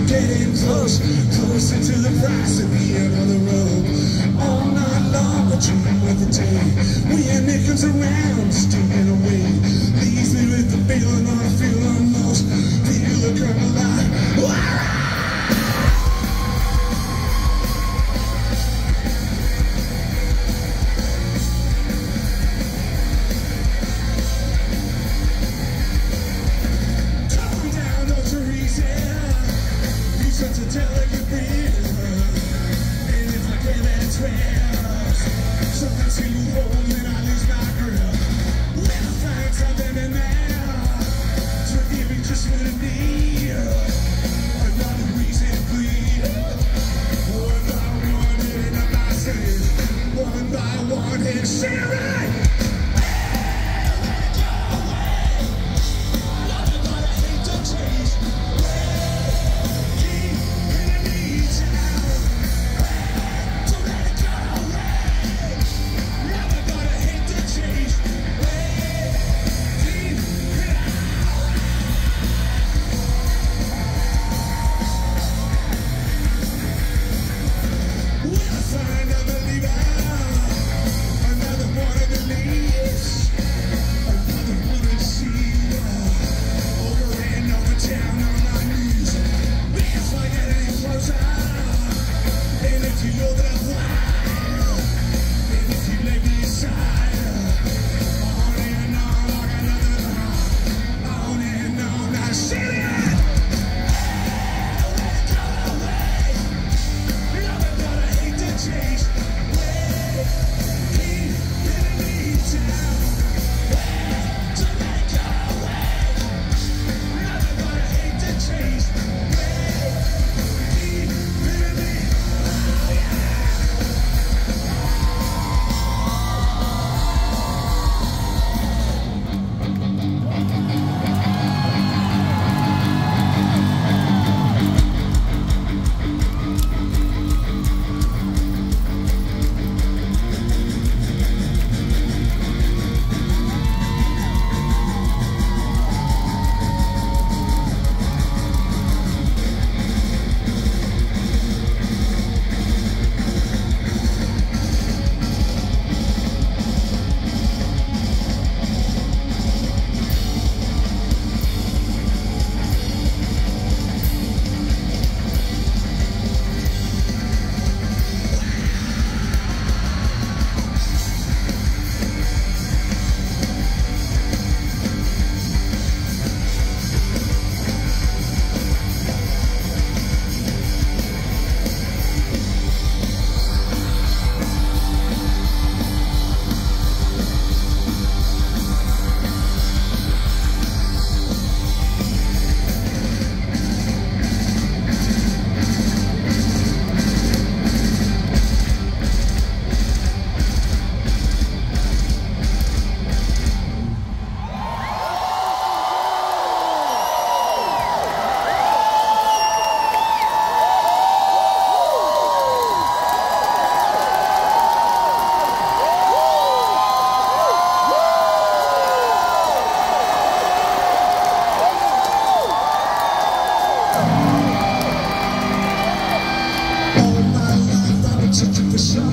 getting close, closer to the price of the end of the road. All night long, I dream of the day when your neck comes around, sticking away. Leaves me with the feeling I feel almost. Feel the come alive. Such a delicate breeze, and if I get that twist, something to you hold and I lose my grip. When I find something in there to give me just what I need, another reason to bleed. One by one, and I'm not saying one by one, and share it. Searching for some